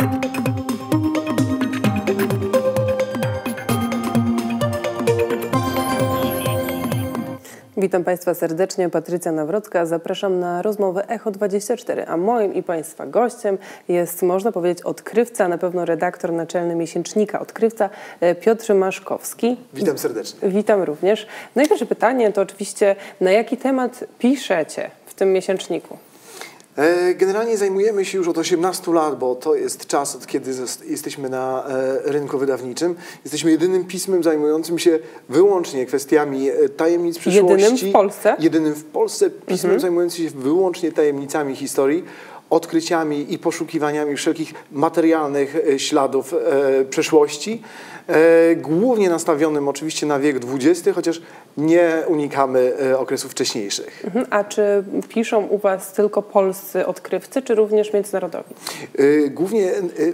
Witam Państwa serdecznie, Patrycja Nawrocka. Zapraszam na rozmowę Echo24, a moim i Państwa gościem jest, można powiedzieć, odkrywca, na pewno redaktor naczelny miesięcznika Odkrywca, Piotr Maszkowski. Witam serdecznie. Witam również. No i pierwsze pytanie to oczywiście, na jaki temat piszecie w tym miesięczniku? Generalnie zajmujemy się już od 18 lat, bo to jest czas, od kiedy jesteśmy na rynku wydawniczym. Jesteśmy jedynym pismem zajmującym się wyłącznie kwestiami tajemnic przyszłości. Jedynym w Polsce? Jedynym w Polsce pismem zajmującym się wyłącznie tajemnicami historii, odkryciami i poszukiwaniami wszelkich materialnych śladów przeszłości. Głównie nastawionym oczywiście na wiek XX, chociaż nie unikamy okresów wcześniejszych. A czy piszą u Was tylko polscy odkrywcy, czy również międzynarodowi? Głównie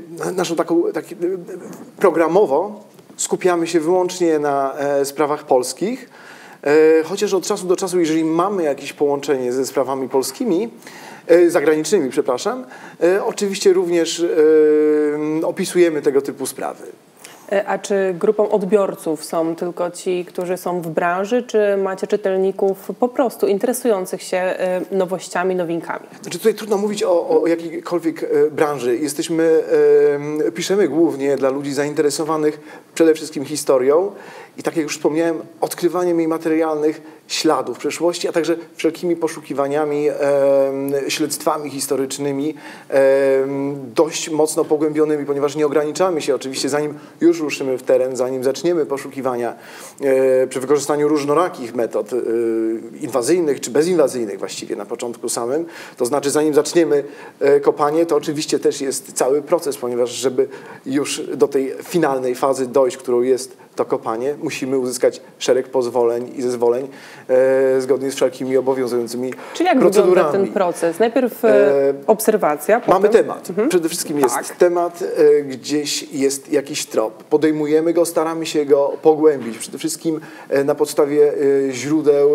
programowo skupiamy się wyłącznie na sprawach polskich, chociaż od czasu do czasu, jeżeli mamy jakieś połączenie ze sprawami polskimi, zagranicznymi, przepraszam, oczywiście również opisujemy tego typu sprawy. A czy grupą odbiorców są tylko ci, którzy są w branży, czy macie czytelników po prostu interesujących się nowościami, nowinkami? Znaczy tutaj trudno mówić o jakiejkolwiek branży. Piszemy głównie dla ludzi zainteresowanych przede wszystkim historią i tak jak już wspomniałem, odkrywaniem jej materialnych śladów przeszłości, a także wszelkimi poszukiwaniami, śledztwami historycznymi, dość mocno pogłębionymi, ponieważ nie ograniczamy się oczywiście, zanim już ruszymy w teren, zanim zaczniemy poszukiwania przy wykorzystaniu różnorakich metod inwazyjnych czy bezinwazyjnych właściwie na początku samym, to znaczy zanim zaczniemy kopanie, to oczywiście też jest cały proces, ponieważ żeby już do tej finalnej fazy dojść, którą jest to kopanie, musimy uzyskać szereg pozwoleń i zezwoleń zgodnie z wszelkimi obowiązującymi procedurami. Czyli jak wygląda ten proces? Najpierw obserwacja, potem... Mamy temat. Przede wszystkim jest temat, gdzieś jest jakiś trop. Podejmujemy go, staramy się go pogłębić. Przede wszystkim na podstawie źródeł,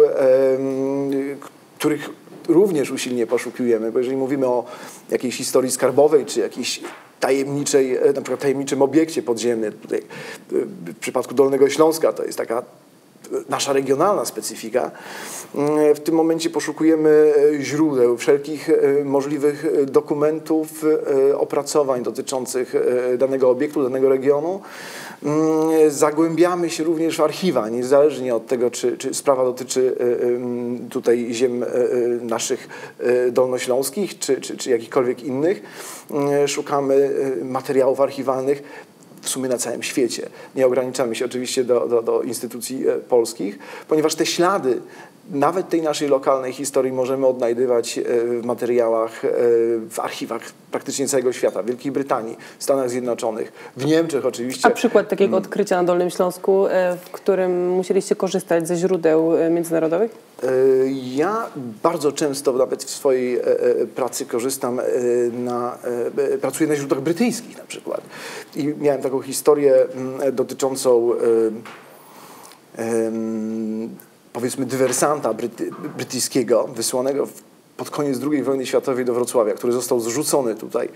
których również usilnie poszukiwujemy, bo jeżeli mówimy o jakiejś historii skarbowej, czy jakiejś tajemniczej, na przykład tajemniczym obiekcie podziemnym, tutaj w przypadku Dolnego Śląska to jest taka nasza regionalna specyfika. W tym momencie poszukujemy źródeł, wszelkich możliwych dokumentów, opracowań dotyczących danego obiektu, danego regionu. Zagłębiamy się również w archiwa, niezależnie od tego, czy sprawa dotyczy tutaj ziem naszych dolnośląskich, czy jakichkolwiek innych. Szukamy materiałów archiwalnych w sumie na całym świecie. Nie ograniczamy się oczywiście do instytucji polskich, ponieważ te ślady nawet tej naszej lokalnej historii możemy odnajdywać w materiałach, w archiwach praktycznie całego świata, w Wielkiej Brytanii, w Stanach Zjednoczonych, w Niemczech oczywiście. A przykład takiego odkrycia na Dolnym Śląsku, w którym musieliście korzystać ze źródeł międzynarodowych? Ja bardzo często nawet w swojej pracy korzystam, pracuję na źródłach brytyjskich na przykład. I miałem taką historię dotyczącą powiedzmy dywersanta brytyjskiego wysłanego pod koniec II wojny światowej do Wrocławia, który został zrzucony tutaj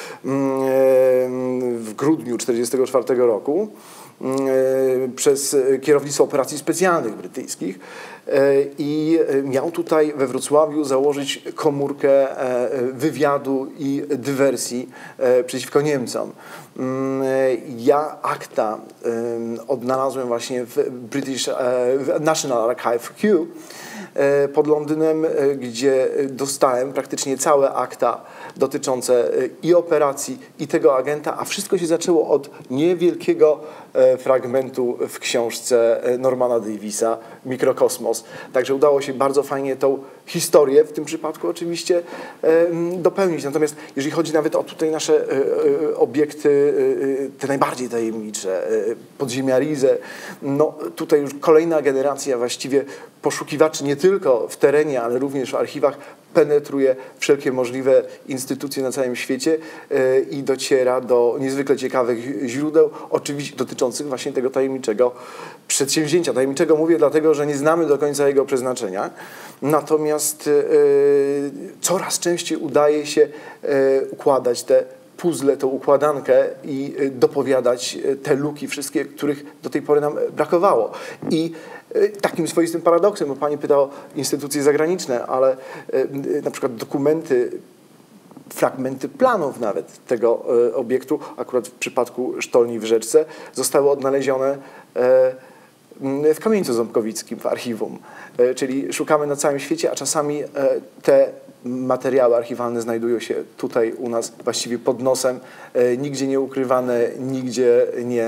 w grudniu 1944 roku przez kierownictwo operacji specjalnych brytyjskich i miał tutaj we Wrocławiu założyć komórkę wywiadu i dywersji przeciwko Niemcom. Ja akta odnalazłem właśnie w British National Archive Kew pod Londynem, gdzie dostałem praktycznie całe akta dotyczące i operacji, i tego agenta, a wszystko się zaczęło od niewielkiego fragmentu w książce Normana Davisa Mikrokosmos. Także udało się bardzo fajnie tą historię, w tym przypadku oczywiście, dopełnić. Natomiast jeżeli chodzi nawet o tutaj nasze obiekty, te najbardziej tajemnicze, podziemia Rize, no tutaj już kolejna generacja właściwie poszukiwaczy nie tylko w terenie, ale również w archiwach penetruje wszelkie możliwe instytucje na całym świecie i dociera do niezwykle ciekawych źródeł, oczywiście dotyczących właśnie tego tajemniczego przedsięwzięcia. Tajemniczego mówię dlatego, że nie znamy do końca jego przeznaczenia, natomiast coraz częściej udaje się układać te puzzle, tą układankę i dopowiadać te luki wszystkie, których do tej pory nam brakowało. I takim swoistym paradoksem, bo pani pyta o instytucje zagraniczne, ale na przykład dokumenty, fragmenty planów nawet tego obiektu, akurat w przypadku sztolni w Rzeczce, zostały odnalezione w Kamieńcu Ząbkowickim, w archiwum. Czyli szukamy na całym świecie, a czasami te materiały archiwalne znajdują się tutaj u nas właściwie pod nosem, nigdzie nie ukrywane, nigdzie nie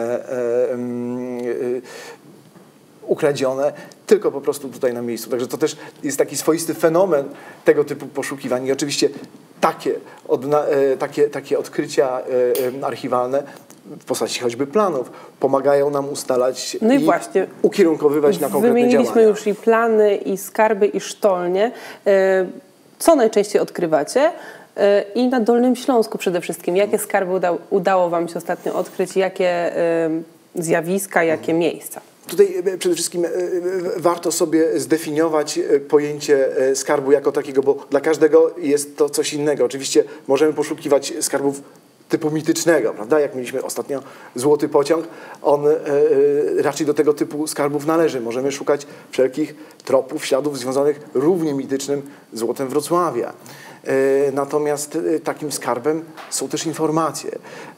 ukradzione, tylko po prostu tutaj na miejscu. Także to też jest taki swoisty fenomen tego typu poszukiwań. I oczywiście takie odkrycia archiwalne w postaci choćby planów pomagają nam ustalać no i właśnie ukierunkowywać na konkretne wymieniliśmy działania. już i plany, i skarby, i sztolnie. Co najczęściej odkrywacie? I na Dolnym Śląsku przede wszystkim. Jakie skarby udało wam się ostatnio odkryć? Jakie zjawiska, jakie miejsca? Tutaj przede wszystkim warto sobie zdefiniować pojęcie skarbu jako takiego, bo dla każdego jest to coś innego. Oczywiście możemy poszukiwać skarbów typu mitycznego, prawda? Jak mieliśmy ostatnio Złoty Pociąg, on raczej do tego typu skarbów należy. Możemy szukać wszelkich tropów, śladów związanych równie mitycznym złotem Wrocławia. Natomiast takim skarbem są też informacje,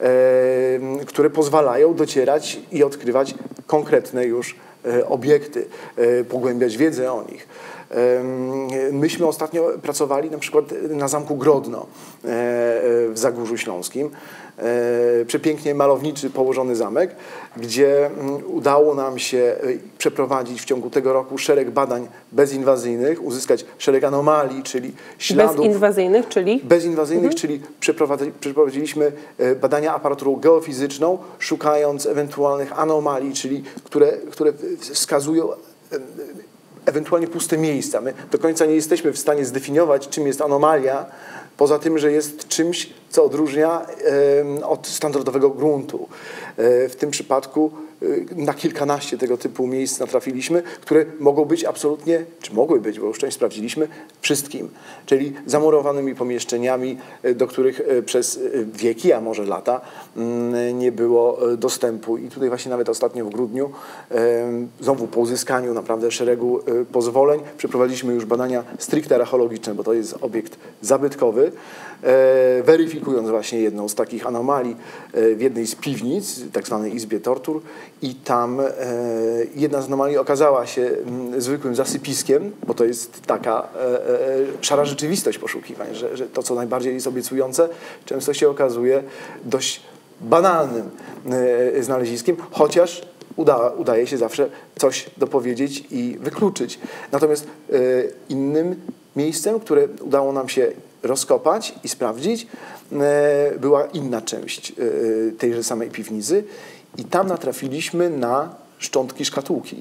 które pozwalają docierać i odkrywać konkretne już obiekty, pogłębiać wiedzę o nich. Myśmy ostatnio pracowali na przykład na Zamku Grodno w Zagórzu Śląskim. Przepięknie malowniczy położony zamek, gdzie udało nam się przeprowadzić w ciągu tego roku szereg badań bezinwazyjnych, uzyskać szereg anomalii, czyli śladów. Bezinwazyjnych, czyli? Bezinwazyjnych, czyli przeprowadziliśmy badania aparaturą geofizyczną, szukając ewentualnych anomalii, czyli które wskazują ewentualnie puste miejsca. My do końca nie jesteśmy w stanie zdefiniować, czym jest anomalia, poza tym, że jest czymś, co odróżnia od standardowego gruntu. W tym przypadku na kilkanaście tego typu miejsc natrafiliśmy, które mogą być absolutnie, czy mogły być, bo już część sprawdziliśmy, wszystkim. Czyli zamurowanymi pomieszczeniami, do których przez wieki, a może lata nie było dostępu. I tutaj właśnie nawet ostatnio w grudniu, znowu po uzyskaniu naprawdę szeregu pozwoleń, przeprowadziliśmy już badania stricte archeologiczne, bo to jest obiekt zabytkowy, weryfikując właśnie jedną z takich anomalii w jednej z piwnic, tak zwanej Izbie Tortur, i tam jedna z anomalii okazała się zwykłym zasypiskiem, bo to jest taka szara rzeczywistość poszukiwań, że to, co najbardziej jest obiecujące, często się okazuje dość banalnym znaleziskiem, chociaż udaje się zawsze coś dopowiedzieć i wykluczyć. Natomiast innym miejscem, które udało nam się rozkopać i sprawdzić, była inna część tejże samej piwnicy i tam natrafiliśmy na szczątki szkatułki.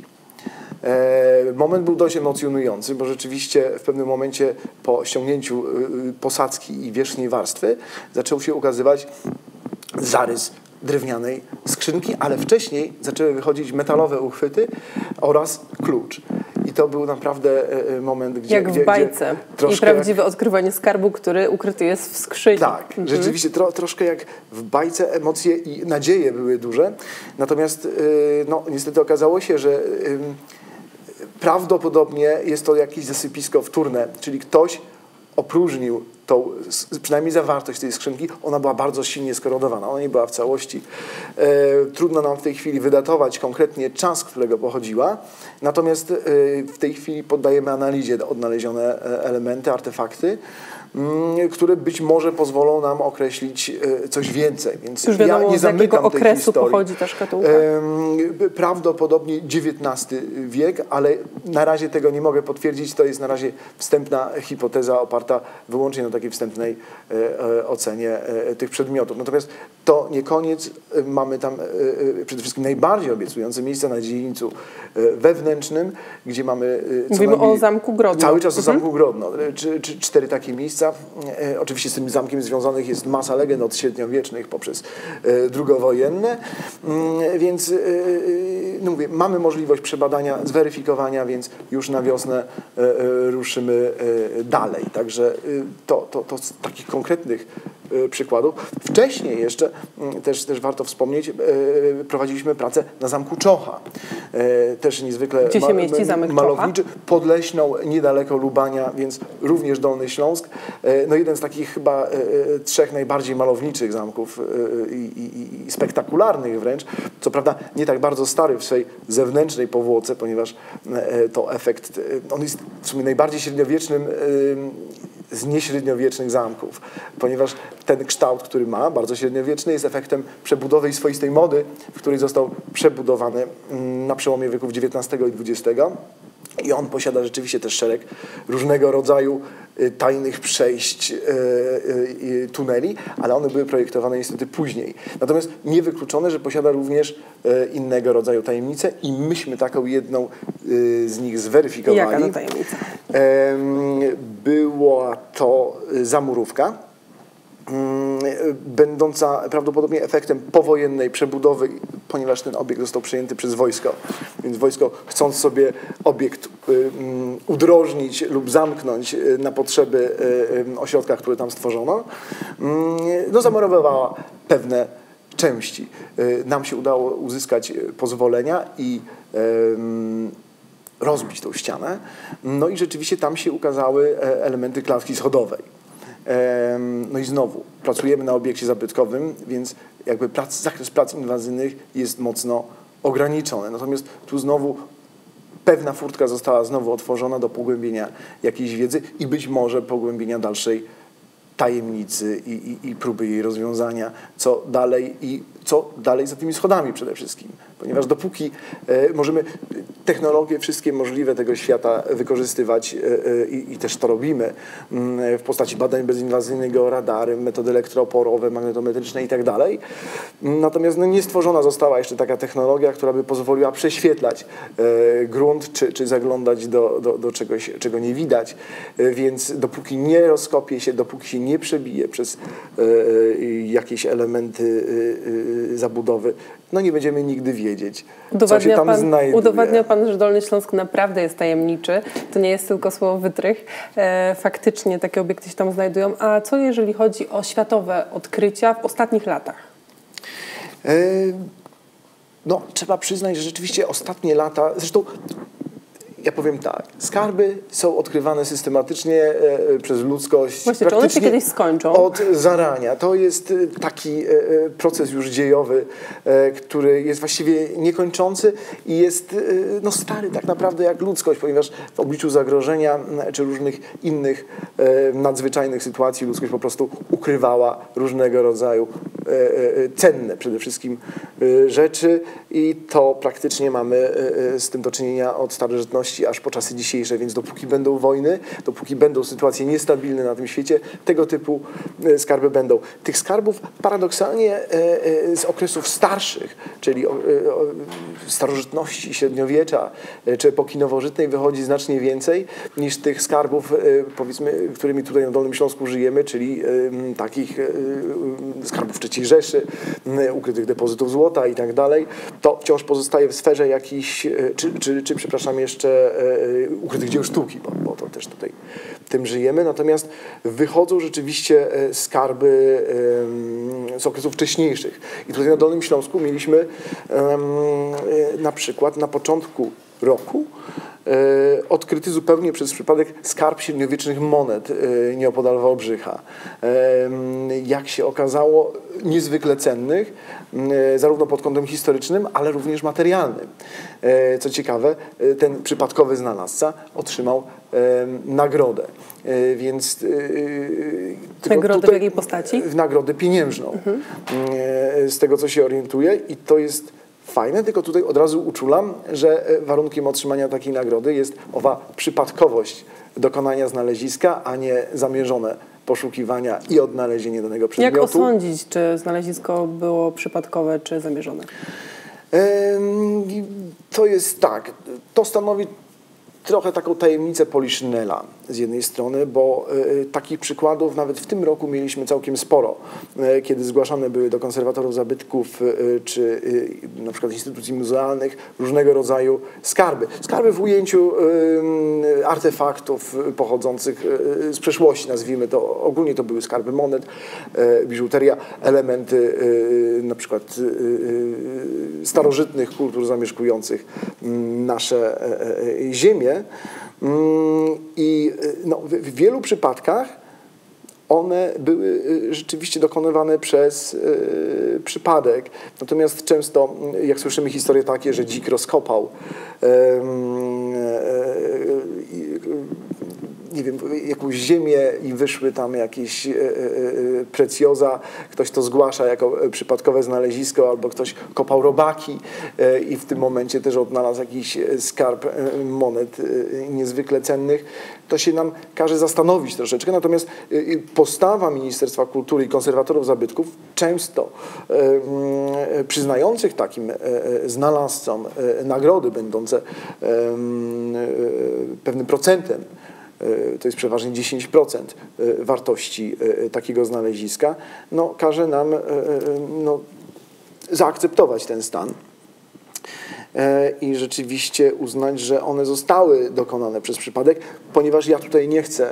Moment był dość emocjonujący, bo rzeczywiście w pewnym momencie po ściągnięciu posadzki i wierzchniej warstwy zaczął się ukazywać zarys drewnianej skrzynki, ale wcześniej zaczęły wychodzić metalowe uchwyty oraz klucz. I to był naprawdę moment, gdzie... Jak w bajce. I prawdziwe odkrywanie skarbu, który ukryty jest w skrzyni. Tak, rzeczywiście troszkę jak w bajce, emocje i nadzieje były duże. Natomiast no, niestety okazało się, że prawdopodobnie jest to jakieś zasypisko wtórne, czyli ktoś opróżnił tą, przynajmniej zawartość tej skrzynki, ona była bardzo silnie skorodowana, ona nie była w całości. Trudno nam w tej chwili wydatować konkretnie czas, z którego pochodziła, natomiast w tej chwili poddajemy analizie odnalezione elementy, artefakty, które być może pozwolą nam określić coś więcej. Więc już wiadomo, ja nie zamykam z jakiego okresu historii. pochodzi ta szkatułka? Prawdopodobnie XIX wiek, ale na razie tego nie mogę potwierdzić. To jest na razie wstępna hipoteza oparta wyłącznie na takiej wstępnej ocenie tych przedmiotów. Natomiast to nie koniec. Mamy tam przede wszystkim najbardziej obiecujące miejsca na dziedzińcu wewnętrznym, gdzie mamy... Mówimy o Zamku Grodno. Cały czas o Zamku Grodno. Cztery takie miejsca. Oczywiście z tym zamkiem związanych jest masa legend od średniowiecznych poprzez drugowojenne, więc no mówię, mamy możliwość przebadania, zweryfikowania, więc już na wiosnę ruszymy dalej. Także to z takich konkretnych przykładów. Wcześniej jeszcze, też warto wspomnieć, prowadziliśmy pracę na Zamku Czocha. Też niezwykle Gdzie się mieści Zamek malowniczy. Pod Leśną, niedaleko Lubania, więc również Dolny Śląsk. No jeden z takich chyba 3 najbardziej malowniczych zamków i spektakularnych wręcz. Co prawda nie tak bardzo stary w swej zewnętrznej powłoce, ponieważ to efekt, on jest w sumie najbardziej średniowiecznym z nieśredniowiecznych zamków, ponieważ ten kształt, który ma, bardzo średniowieczny, jest efektem przebudowy i swoistej mody, w której został przebudowany na przełomie wieków XIX i XX. I on posiada rzeczywiście też szereg różnego rodzaju tajnych przejść, tuneli, ale one były projektowane niestety później. Natomiast niewykluczone, że posiada również innego rodzaju tajemnice i myśmy taką jedną z nich zweryfikowali. Jaka to tajemnica? Była to zamurówka, będąca prawdopodobnie efektem powojennej przebudowy, ponieważ ten obiekt został przejęty przez wojsko. Więc wojsko, chcąc sobie obiekt udrożnić lub zamknąć na potrzeby ośrodka, który tam stworzono, no, zamurowała pewne części. Nam się udało uzyskać pozwolenia i rozbić tą ścianę. No i rzeczywiście tam się ukazały elementy klatki schodowej. No i znowu, pracujemy na obiekcie zabytkowym, więc jakby zakres prac inwazyjnych jest mocno ograniczony. Natomiast tu znowu pewna furtka została znowu otworzona do pogłębienia jakiejś wiedzy i być może pogłębienia dalszej tajemnicy i próby jej rozwiązania, co dalej za tymi schodami przede wszystkim. Ponieważ dopóki możemy technologie wszystkie możliwe tego świata wykorzystywać i też to robimy w postaci badań bezinwazyjnych, georadary, metody elektrooporowe, magnetometryczne i tak dalej. Natomiast no, nie stworzona została jeszcze taka technologia, która by pozwoliła prześwietlać grunt czy zaglądać do czegoś, czego nie widać. Więc dopóki nie rozkopie się, dopóki się nie przebije przez jakieś elementy zabudowy, no nie będziemy nigdy wiedzieć, co się tam znajduje. Udowadnia pan, że Dolny Śląsk naprawdę jest tajemniczy. To nie jest tylko słowo wytrych. Faktycznie takie obiekty się tam znajdują. A co jeżeli chodzi o światowe odkrycia w ostatnich latach? No, trzeba przyznać, że rzeczywiście ostatnie lata, zresztą ja powiem tak, skarby są odkrywane systematycznie przez ludzkość. Właśnie, czy one się kiedyś skończą? Od zarania. To jest taki proces już dziejowy, który jest właściwie niekończący i jest no, stary tak naprawdę jak ludzkość, ponieważ w obliczu zagrożenia czy różnych innych nadzwyczajnych sytuacji ludzkość po prostu ukrywała różnego rodzaju cenne przede wszystkim rzeczy i to praktycznie mamy z tym do czynienia od starożytności aż po czasy dzisiejsze, więc dopóki będą wojny, dopóki będą sytuacje niestabilne na tym świecie, tego typu skarby będą. Tych skarbów paradoksalnie z okresów starszych, czyli starożytności, średniowiecza czy epoki nowożytnej wychodzi znacznie więcej niż tych skarbów, powiedzmy, którymi tutaj na Dolnym Śląsku żyjemy, czyli takich skarbów III Rzeszy, ukrytych depozytów złota i tak dalej. To wciąż pozostaje w sferze jakichś, czy przepraszam, jeszcze ukrytych dzieł sztuki, bo to też tutaj tym żyjemy. Natomiast wychodzą rzeczywiście skarby z okresów wcześniejszych. I tutaj na Dolnym Śląsku mieliśmy na przykład na początku roku odkryty zupełnie przez przypadek skarb średniowiecznych monet nieopodal Wałbrzycha. Jak się okazało, niezwykle cennych, zarówno pod kątem historycznym, ale również materialnym. Co ciekawe, ten przypadkowy znalazca otrzymał nagrodę. Więc nagrodę w jakiej postaci? Nagrodę pieniężną. Z tego, co się orientuję, i to jest fajne, tylko tutaj od razu uczulam, że warunkiem otrzymania takiej nagrody jest owa przypadkowość dokonania znaleziska, a nie zamierzone poszukiwania i odnalezienie danego przedmiotu. Jak osądzić, czy znalezisko było przypadkowe, czy zamierzone? To jest tak, to stanowi trochę taką tajemnicę Poliszynela. z jednej strony, bo takich przykładów nawet w tym roku mieliśmy całkiem sporo, kiedy zgłaszane były do konserwatorów zabytków czy na przykład instytucji muzealnych różnego rodzaju skarby. Skarby w ujęciu artefaktów pochodzących z przeszłości, nazwijmy to. Ogólnie to były skarby monet, biżuteria, elementy na przykład starożytnych kultur zamieszkujących nasze ziemię. I no, w wielu przypadkach one były rzeczywiście dokonywane przez przypadek. Natomiast często, jak słyszymy historie takie, że dzik rozkopał nie wiem, jakąś ziemię i wyszły tam jakieś precjoza, ktoś to zgłasza jako przypadkowe znalezisko, albo ktoś kopał robaki i w tym momencie też odnalazł jakiś skarb monet niezwykle cennych, to się nam każe zastanowić troszeczkę. Natomiast postawa Ministerstwa Kultury i konserwatorów zabytków, często przyznających takim znalazcom nagrody będące pewnym procentem, to jest przeważnie 10% wartości takiego znaleziska, no, każe nam no, zaakceptować ten stan i rzeczywiście uznać, że one zostały dokonane przez przypadek, ponieważ ja tutaj nie chcę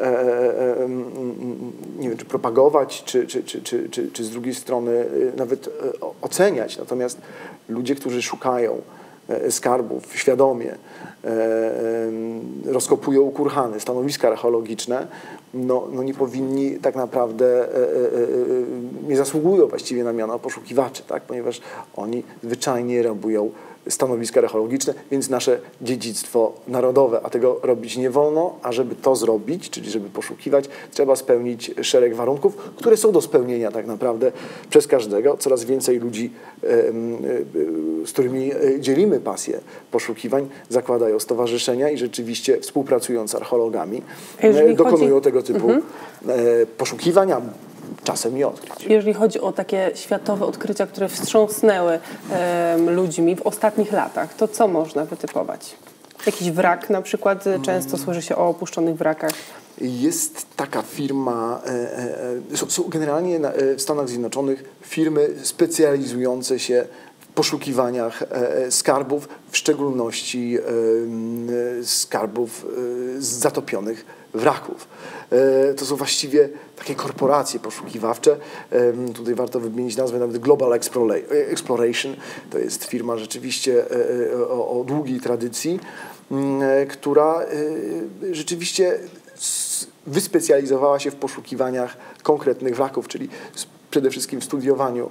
nie wiem, czy propagować, czy z drugiej strony nawet oceniać. Natomiast ludzie, którzy szukają skarbów świadomie, rozkopują kurhany, stanowiska archeologiczne, no nie powinni tak naprawdę, nie zasługują właściwie na miano poszukiwaczy, tak? Ponieważ oni zwyczajnie rabują stanowiska archeologiczne, więc nasze dziedzictwo narodowe, a tego robić nie wolno, a żeby to zrobić, czyli żeby poszukiwać, trzeba spełnić szereg warunków, które są do spełnienia tak naprawdę przez każdego. Coraz więcej ludzi, z którymi dzielimy pasję poszukiwań, zakładają stowarzyszenia i rzeczywiście współpracując z archeologami dokonują tego typu poszukiwań, czasem i odkryć. Jeżeli chodzi o takie światowe odkrycia, które wstrząsnęły ludźmi w ostatnich latach, to co można wytypować? Jakiś wrak na przykład, często słyszy się o opuszczonych wrakach. Jest taka firma, są generalnie w Stanach Zjednoczonych firmy specjalizujące się w poszukiwaniach skarbów, w szczególności skarbów z zatopionych wraków. To są właściwie takie korporacje poszukiwawcze. Tutaj warto wymienić nazwę nawet Global Exploration. To jest firma rzeczywiście o długiej tradycji, która rzeczywiście wyspecjalizowała się w poszukiwaniach konkretnych wraków, czyli przede wszystkim w studiowaniu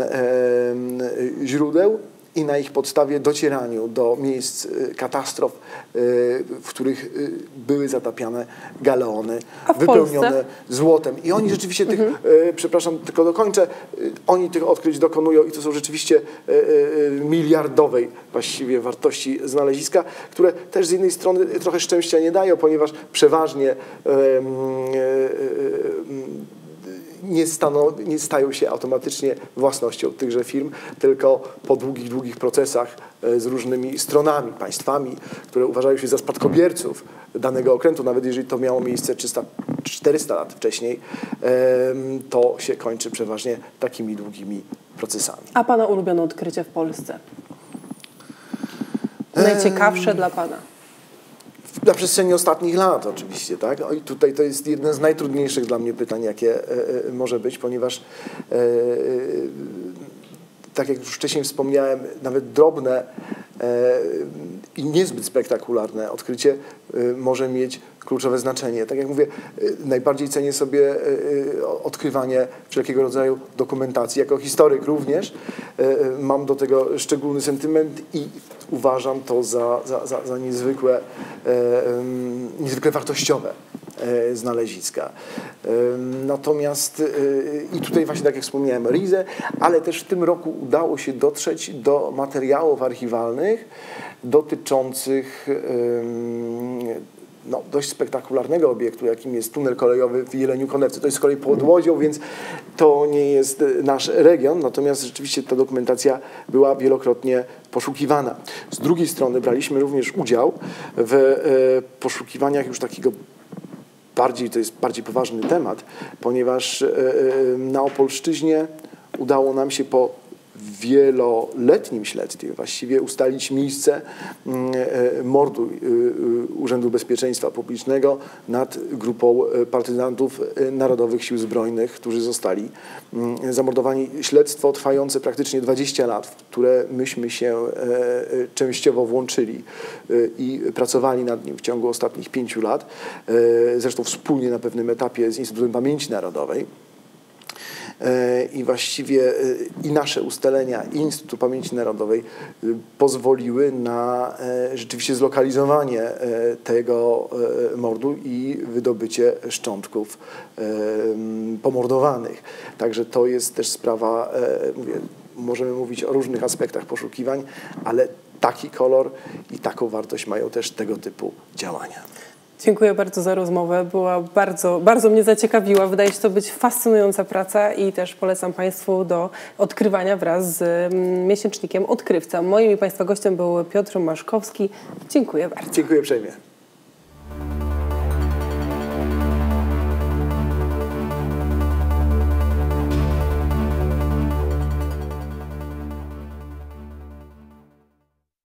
źródeł i na ich podstawie docieraniu do miejsc katastrof, w których były zatapiane galeony wypełnione złotem. I oni rzeczywiście tych, przepraszam, tylko dokończę, oni tych odkryć dokonują i to są rzeczywiście miliardowej właściwie wartości znaleziska, które też z jednej strony trochę szczęścia nie dają, ponieważ przeważnie nie stają się automatycznie własnością tychże firm, tylko po długich procesach z różnymi stronami, państwami, które uważają się za spadkobierców danego okrętu, nawet jeżeli to miało miejsce 300-400 lat wcześniej, to się kończy przeważnie takimi długimi procesami. A Pana ulubione odkrycie w Polsce? Najciekawsze dla Pana? Na przestrzeni ostatnich lat oczywiście, tak? I tutaj to jest jedno z najtrudniejszych dla mnie pytań, jakie może być, ponieważ tak jak już wcześniej wspomniałem, nawet drobne i niezbyt spektakularne odkrycie może mieć kluczowe znaczenie. Tak jak mówię, najbardziej cenię sobie odkrywanie wszelkiego rodzaju dokumentacji. Jako historyk również mam do tego szczególny sentyment i uważam to za niezwykle wartościowe znaleziska. Natomiast i tutaj właśnie tak jak wspomniałem Rizę, ale też w tym roku udało się dotrzeć do materiałów archiwalnych dotyczących dość spektakularnego obiektu, jakim jest tunel kolejowy w Jeleniu-Konewce. To jest z kolei pod Łodzią, więc to nie jest nasz region, natomiast rzeczywiście ta dokumentacja była wielokrotnie poszukiwana. Z drugiej strony braliśmy również udział w poszukiwaniach już takiego to jest bardziej poważny temat, ponieważ na Opolszczyźnie udało nam się po wieloletnim śledztwie właściwie ustalić miejsce mordu Urzędu Bezpieczeństwa Publicznego nad grupą partyzantów Narodowych Sił Zbrojnych, którzy zostali zamordowani. Śledztwo trwające praktycznie 20 lat, w które myśmy się częściowo włączyli i pracowali nad nim w ciągu ostatnich 5 lat, zresztą wspólnie na pewnym etapie z Instytutem Pamięci Narodowej. I właściwie i nasze ustalenia, i Instytutu Pamięci Narodowej pozwoliły na rzeczywiście zlokalizowanie tego mordu i wydobycie szczątków pomordowanych. Także to jest też sprawa, mówię, możemy mówić o różnych aspektach poszukiwań, ale taki kolor i taką wartość mają też tego typu działania. Dziękuję bardzo za rozmowę. Była bardzo mnie zaciekawiła. Wydaje się to być fascynująca praca i też polecam Państwu do odkrywania wraz z miesięcznikiem Odkrywca. Moim i Państwa gościem był Piotr Maszkowski. Dziękuję bardzo. Dziękuję uprzejmie.